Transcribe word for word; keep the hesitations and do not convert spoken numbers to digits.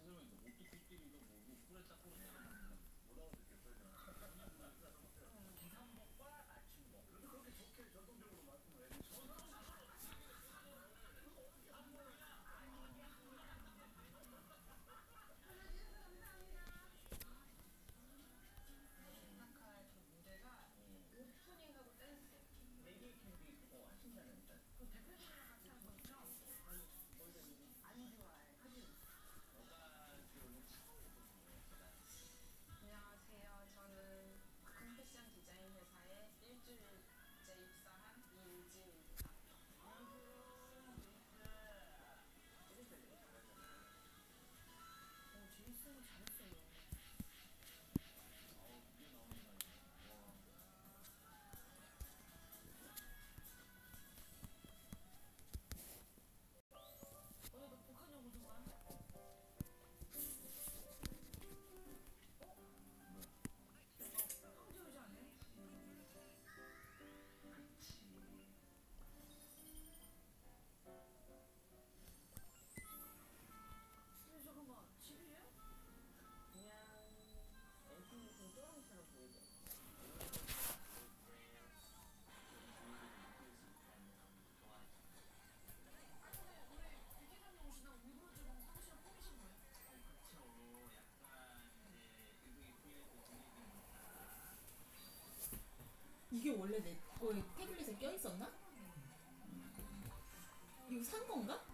안녕하세요. 저는 컨패션 디자인 회사에 일주일째 입사한 이유진입니다. 어, 제이슨 잘했어요. 어, 너 북한 영어 좋아? 황제 여자 아니야? 근데 잠깐만, 집이에요? 그냥 엠피는 쪼랑이처럼 보이죠? 아니, 근데 우리 국회의원님 오시다가 일부러 지금 사무실을 꾸미신 거예요? 이게 원래 내 거에 태블릿에 껴 있었나? 이거 산 건가?